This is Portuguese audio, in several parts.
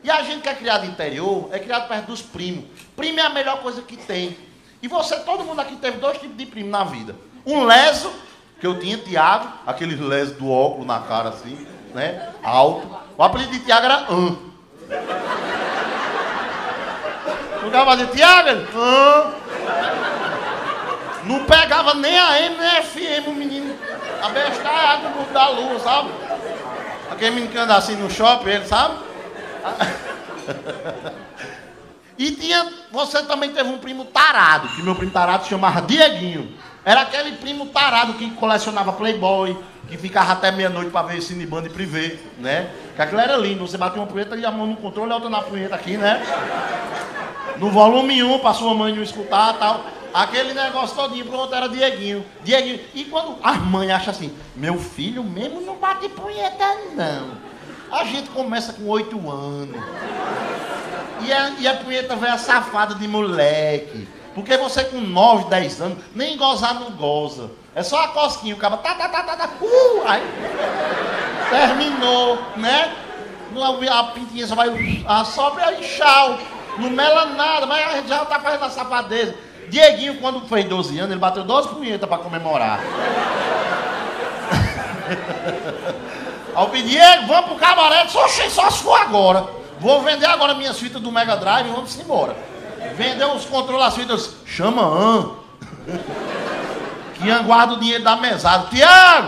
E a gente que é criado no interior, é criado perto dos primos. Primo é a melhor coisa que tem. E você, todo mundo aqui teve 2 tipos de primo na vida. Um leso, que eu tinha, Tiago, aquele leso do óculos na cara assim, né? Alto. O apelido de Tiago era O cara fazia, Tiago, ele, Não pegava nem a M, nem a FM, o menino. Abestalhado no mundo da lua, sabe? Aquele menino que anda assim no shopping, ele sabe? E você também teve um primo tarado, que meu primo tarado se chamava Dieguinho. Era aquele primo tarado que colecionava Playboy, que ficava até meia-noite pra ver Cineband e Privé, né? Que aquilo era lindo, você batia uma punheta e a mão no controle e a outra na punheta aqui, né? No volume 1, pra sua mãe não escutar e tal. Aquele negócio todinho, pronto, era Dieguinho. Dieguinho. E quando as mães acham assim, meu filho mesmo não bate punheta, não. A gente começa com 8 anos. E a punheta velha safada de moleque. Porque você com 9, 10 anos, nem gozar não goza. É só a cosquinha, o cara aí terminou, né? A pintinha só vai, sobe aí, tchau. Não mela nada, mas a gente já tá fazendo a safadeza. Dieguinho, quando fez 12 anos, ele bateu 12 punhetas pra comemorar. Aí eu pedi, Diego, vamos pro cabaré. Só se for agora. Vou vender agora minhas fitas do Mega Drive e vamos embora. Vendeu os controles, as fitas, chama que guarda o dinheiro da mesada. Tiago,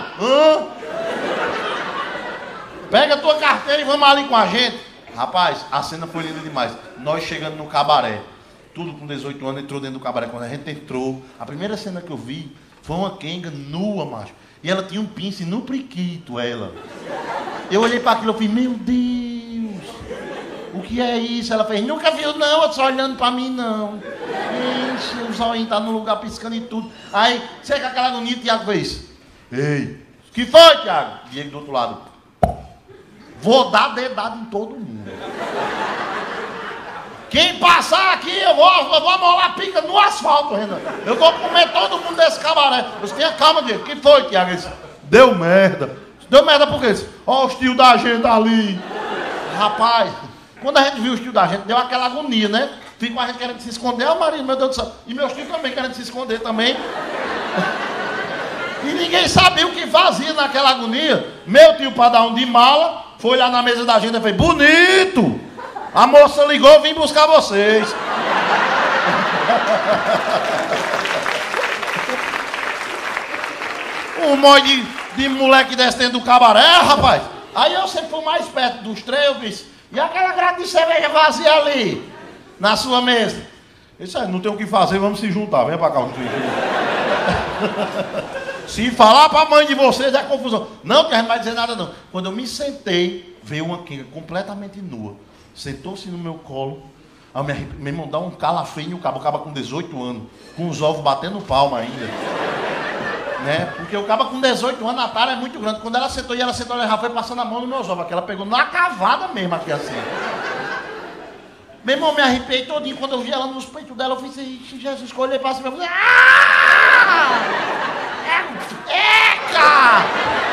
pega a tua carteira e vamos ali com a gente. Rapaz, a cena foi linda demais. Nós chegando no cabaré, tudo com 18 anos, entrou dentro do cabaré. Quando a gente entrou, a primeira cena que eu vi foi uma quenga nua, macho. E ela tinha um pince no priquito, ela. Eu olhei para aquilo e falei, meu Deus, o que é isso? Ela fez, nunca viu não, eu tô só olhando para mim não. Ixi, o zóio tá no lugar piscando e tudo. Aí, sei que aquela agonia, o Tiago fez. Ei, o que foi, Tiago? Diego do outro lado. Vou dar dedada em todo mundo. Quem passar aqui, eu vou molar a pica no asfalto, Renan. Eu vou comer todo mundo desse cabaré. Você tenha calma, Diego. O que foi, Tiago? Ele disse, deu merda. Deu merda por quê? Ó, os tios da gente ali. Rapaz, quando a gente viu os tios da gente, deu aquela agonia, né? Fica a gente querendo se esconder. Ó, marido, meu Deus do céu. E meus tios também querendo se esconder também. E ninguém sabia o que fazia naquela agonia. Meu tio, para dar um de mala, foi lá na mesa da gente e fez, bonito! A moça ligou, eu vim buscar vocês. Um monte de moleque descendo do cabaré, rapaz. Aí eu sempre fui mais perto dos três, eu disse, e aquela grade de cerveja vazia ali, na sua mesa? Isso aí, não tem o que fazer, vamos se juntar, vem pra cá. Se falar pra mãe de vocês é confusão. Não, que a gente não vai dizer nada não. Quando eu me sentei, veio uma quenga completamente nua. Sentou-se no meu colo. Aí meu irmão dá um calafrio, o cabo com 18 anos, com os ovos batendo palma ainda. Né? Porque o cabo com 18 anos, a tara é muito grande. Quando ela sentou, ela já foi passando a mão nos meus ovos, que ela pegou na cavada mesmo aqui assim. Meu irmão, me arrepiei todinho. Quando eu vi ela nos peitos dela, eu fiz assim, Jesus, escolhei pra cima. Eca!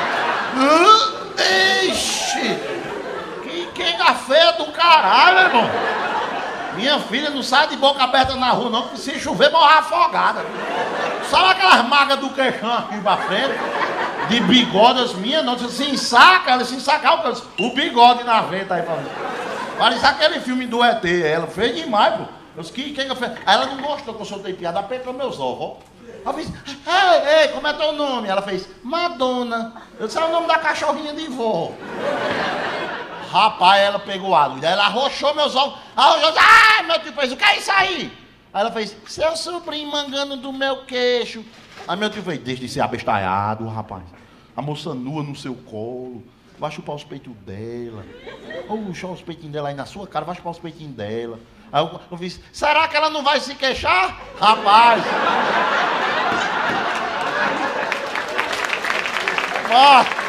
Ixi! Que quenga feia do caralho, irmão! Minha filha não sai de boca aberta na rua, não, porque se chover, morre afogada. Sabe aquelas marcas do queixão aqui pra frente? De bigodas minhas, não, se ensaca, ela se ensacar o bigode na frente aí pra mim. Parece aquele filme do ET, ela fez demais, pô. Eu disse, que quenga feia. Aí ela não gostou que eu soltei piada, apertou meus ovos, ó. Eu fiz, ei, como é teu nome? Ela fez, Madonna. Eu disse, é o nome da cachorrinha de vó. Rapaz, ela pegou água, ela arrochou meus ovos. Aí eu disse, meu tio fez, o que é isso aí? Aí ela fez, seu sobrinho mangando do meu queixo. Aí meu tio fez, deixa de ser abestalhado, rapaz. A moça nua no seu colo, vai chupar os peitos dela. Ou chupar os peitinhos dela aí na sua cara, vai chupar os peitinhos dela. Aí eu fiz, será que ela não vai se queixar? Rapaz! Ó!